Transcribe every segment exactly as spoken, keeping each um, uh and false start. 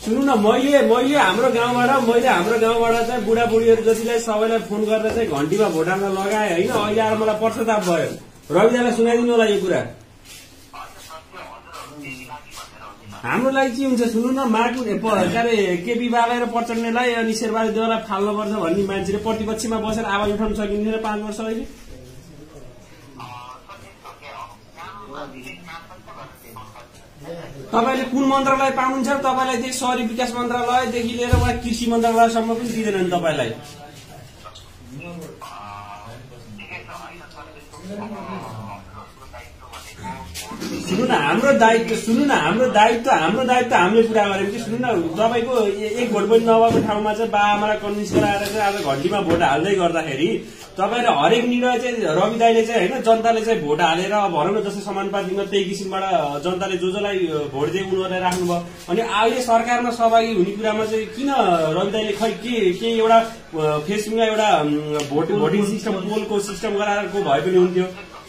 सुन्नु न मैले मैले हाम्रो गाउँबाट मैले हाम्रो गाउँबाट चाहिँ बुढाबुढीहरू जतिलाई सबैलाई फोन गरेर चाहिँ घन्टीमा भोट हाल्न लगाएँ होइन। अहिले आएर मलाई पश्चाताप भयो। रवि दाइलाई सुनाइदिनु होला यो कुरा। हाम्रो लागि के हुन्छ सुन्नु न, मार्कु के अरे केपी बालाई र प्रचण्डलाई अनि शेरबहादुर देउवालाई फाल्नुपर्छ भन्ने मान्छेले प्रतिपक्षमा बसेर आवाज उठाउन सकिन्थेन पाँच वर्ष अहिले। तपाईँले कुन मन्त्रालय पाउनुहुन्छ? तपाईँलाई चाहिँ शहरी विकास मन्त्रालयदेखि लिएर उहाँ कृषि मन्त्रालयसम्म पनि दिँदैनन् तपाईँलाई। सुन्नु न हाम्रो दायित्व सुन्नु न हाम्रो दायित्व हाम्रो दायित्व हामीले पुरा गरेको कि। सुन्नु न तपाईँको एक भोट पनि नभएको ठाउँमा चाहिँ बा आमालाई कन्भिन्स गराएर चाहिँ आज घन्टीमा भोट हाल्दै गर्दाखेरि तपाईँले हरेक निर्णय चाहिँ रवि दाइले चाहिँ होइन जनताले चाहिँ भोट हालेर भनौँ न जस्तै समानुपातिकमा त्यही किसिमबाट जनताले जो जसलाई भोट दिए उनीहरूलाई राख्नुभयो। अनि अहिले सरकारमा सहभागी हुने कुरामा चाहिँ किन रवि दाइले खै के के एउटा फेसबुकमा एउटा भोट भोटिङ सिस्टम पोलको सिस्टम गराएको भए पनि हुन्थ्यो।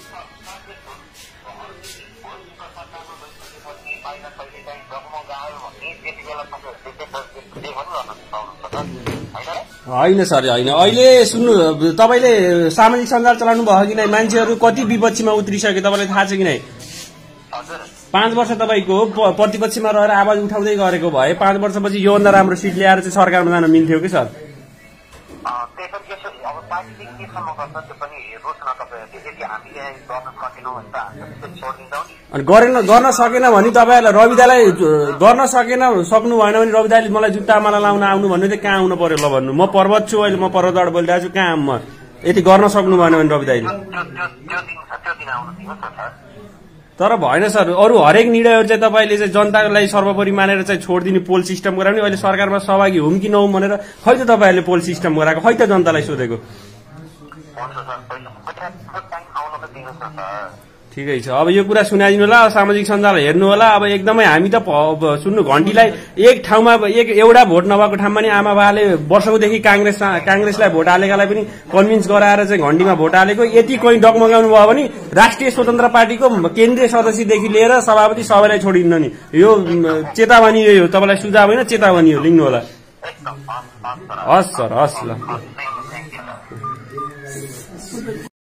होइन सर होइन। अहिले सुन्नु तपाईँले सामाजिक सञ्जाल चलाउनु भयो कि नै? मान्छेहरू कति विपक्षीमा उत्रिसक्यो तपाईँलाई थाहा छ कि नै? पाँच वर्ष तपाईँको प्रतिपक्षमा रहेर आवाज उठाउँदै गरेको भए पाँच वर्षपछि योभन्दा राम्रो सिट ल्याएर चाहिँ सरकारमा जान मिल्थ्यो कि सर। अनि गरेन गर्न सकेन भने तपाईँहरूलाई रवि दाइलाई गर्न सकेन सक्नु भएन भने रवि दाइले मलाई जुत्ता माला लाउन आउनु भन्नु चाहिँ कहाँ आउनु पर्यो ल भन्नु। म पर्वत छु अहिले, म पर्वतबाट बोलिरहेको छु, कहाँ म यति गर्न सक्नु भएन भने रवि दाइले। तर भएन सर, अरू हरेक निर्णयहरू चाहिँ तपाईँले चाहिँ जनतालाई सर्वोपरि मानेर चाहिँ छोडिदिने पोल सिस्टम गराउने। अहिले सरकारमा सहभागी हुँ कि नहुँ भनेर खै त तपाईँहरूले पोल सिस्टम गराएको, खै त जनतालाई सोधेको। ठिकै छ, अब यो कुरा सुनाइदिनु होला, सामाजिक सञ्जाल हेर्नु होला। अब एकदमै हामी त सुन्नु घन्टीलाई एक ठाउँमा एक एउटा भोट नभएको ठाउँमा नि आमा बाले वर्षौंदेखि कांग्रेस कांग्रेसलाई भोट हालेकालाई पनि कन्भिन्स गराएर चाहिँ घन्टीमा भोट हालेको। यति कोही डगमगाउनु भयो भने राष्ट्रिय स्वतन्त्र पार्टीको केन्द्रीय सदस्यदेखि लिएर सभापति सबैलाई छोडिन्न नि। यो चेतावनी हो, तपाईँलाई सुझाव होइन चेतावनी हो, लिनु होला। हस् सर, हस् ल।